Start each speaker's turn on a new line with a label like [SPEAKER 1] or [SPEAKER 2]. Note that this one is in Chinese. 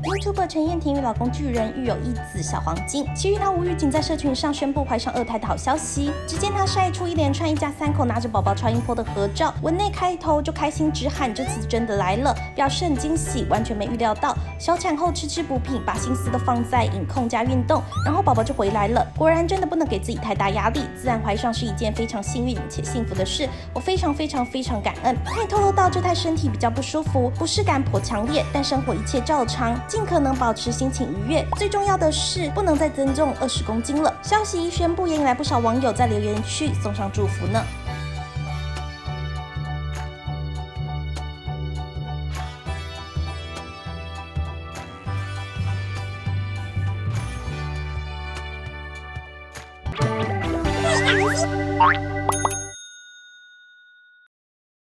[SPEAKER 1] YouTuber 陈燕婷与老公巨人育有一子小黄金，其余她无预警在社群上宣布怀上2胎的好消息。只见她晒出一连串一家3口拿着宝宝超音波的合照，文内开头就开心直喊这次真的来了，表示很惊喜，完全没预料到小产后吃补品，把心思都放在饮控加运动，然后宝宝就回来了。果然真的不能给自己太大压力，自然怀上是一件非常幸运且幸福的事，我非常感恩。她也透露到这胎身体比较不舒服，不适感颇强烈，但生活一切照常，尽可能保持心情愉悦。最重要的是不能再增重20公斤了。消息一宣布，也引来不少网友在留言区送上祝福呢。
[SPEAKER 2] 对，